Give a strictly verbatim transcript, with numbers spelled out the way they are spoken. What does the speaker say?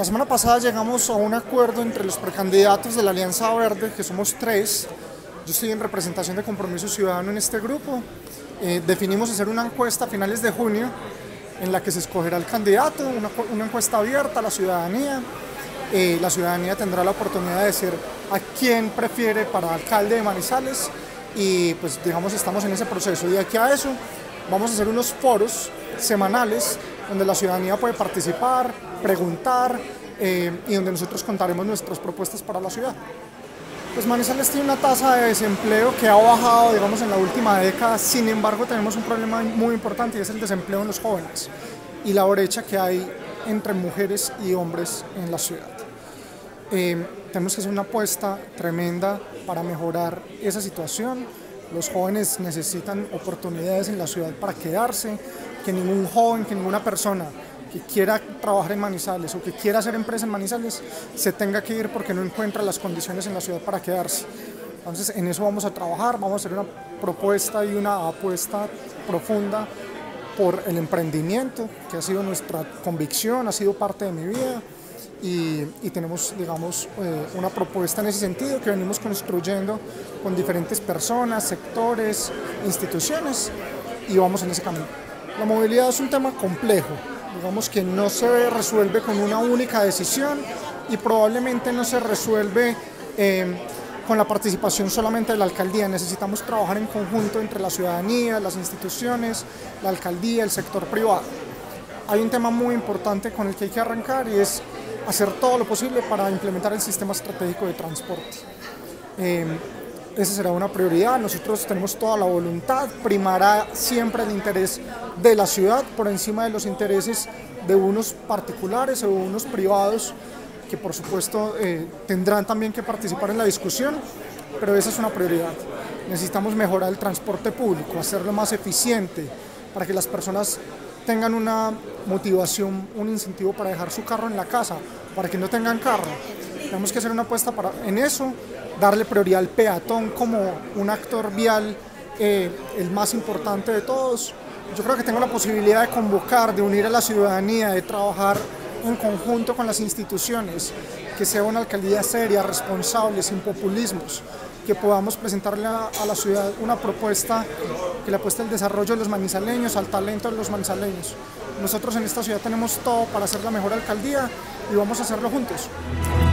La semana pasada llegamos a un acuerdo entre los precandidatos de la Alianza Verde, que somos tres. Yo estoy en representación de Compromiso Ciudadano en este grupo. Eh, definimos hacer una encuesta a finales de junio en la que se escogerá el candidato, una, una encuesta abierta a la ciudadanía. Eh, la ciudadanía tendrá la oportunidad de decir a quién prefiere para alcalde de Manizales y pues digamos estamos en ese proceso. Y de aquí a eso vamos a hacer unos foros semanales donde la ciudadanía puede participar, preguntar eh, y donde nosotros contaremos nuestras propuestas para la ciudad. Pues Manizales tiene una tasa de desempleo que ha bajado, digamos, en la última década. Sin embargo, tenemos un problema muy importante y es el desempleo en los jóvenes y la brecha que hay entre mujeres y hombres en la ciudad. Eh, tenemos que hacer una apuesta tremenda para mejorar esa situación. Los jóvenes necesitan oportunidades en la ciudad para quedarse, que ningún joven, que ninguna persona que quiera trabajar en Manizales o que quiera hacer empresa en Manizales se tenga que ir porque no encuentra las condiciones en la ciudad para quedarse. Entonces en eso vamos a trabajar, vamos a hacer una propuesta y una apuesta profunda por el emprendimiento, que ha sido nuestra convicción, ha sido parte de mi vida. Y, y tenemos, digamos, eh, una propuesta en ese sentido que venimos construyendo con diferentes personas, sectores, instituciones y vamos en ese camino. La movilidad es un tema complejo, digamos que no se resuelve con una única decisión y probablemente no se resuelve eh, con la participación solamente de la alcaldía. Necesitamos trabajar en conjunto entre la ciudadanía, las instituciones, la alcaldía, el sector privado. Hay un tema muy importante con el que hay que arrancar y es hacer todo lo posible para implementar el sistema estratégico de transporte. Eh, esa será una prioridad, nosotros tenemos toda la voluntad, primará siempre el interés de la ciudad por encima de los intereses de unos particulares o unos privados que por supuesto eh, tendrán también que participar en la discusión, pero esa es una prioridad. Necesitamos mejorar el transporte público, hacerlo más eficiente para que las personas tengan una motivación, un incentivo para dejar su carro en la casa, para que no tengan carro. Tenemos que hacer una apuesta para, en eso, darle prioridad al peatón como un actor vial, eh, el más importante de todos. Yo creo que tengo la posibilidad de convocar, de unir a la ciudadanía, de trabajar en conjunto con las instituciones, que sea una alcaldía seria, responsable, sin populismos, que podamos presentarle a, a la ciudad una propuesta que le apueste al desarrollo de los manizaleños, al talento de los manizaleños. Nosotros en esta ciudad tenemos todo para hacer la mejor alcaldía y vamos a hacerlo juntos.